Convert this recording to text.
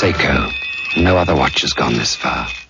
Seiko. No other watch has gone this far.